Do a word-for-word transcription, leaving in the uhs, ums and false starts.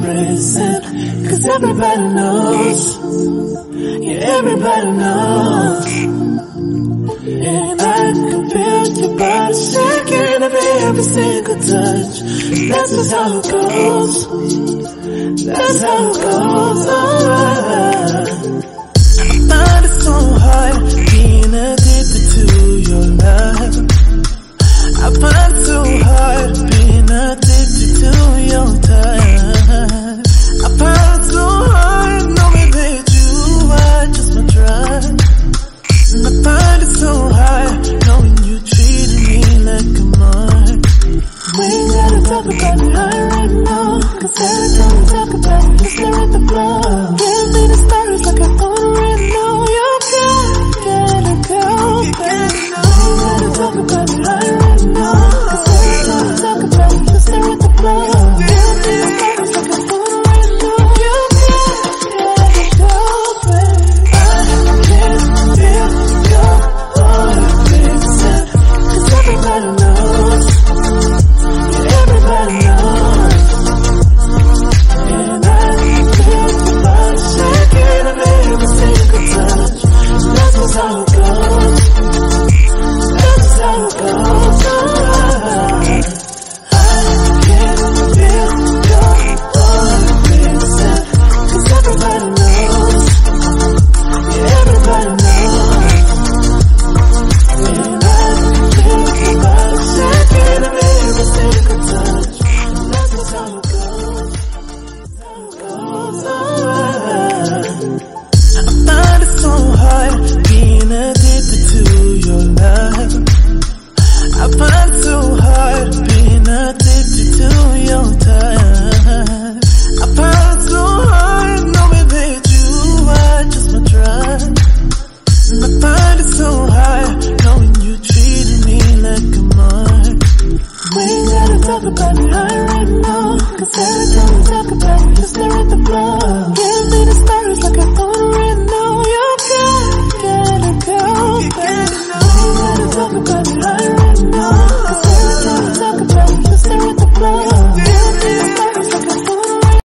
embracing, cause everybody knows, yeah, everybody knows. And I can feel your body shaking every, every single touch. That's just how it goes. That's how it goes. Alright. I find it so hard being addicted to your love. I find it so hard being addicted to your touch. I find it so hard knowing that you are just my drug. And I find it so hard knowing you treating me like a mark. We ain't gotta talk about it right now, cause every time we talk about it, it's there at the floor. Give me the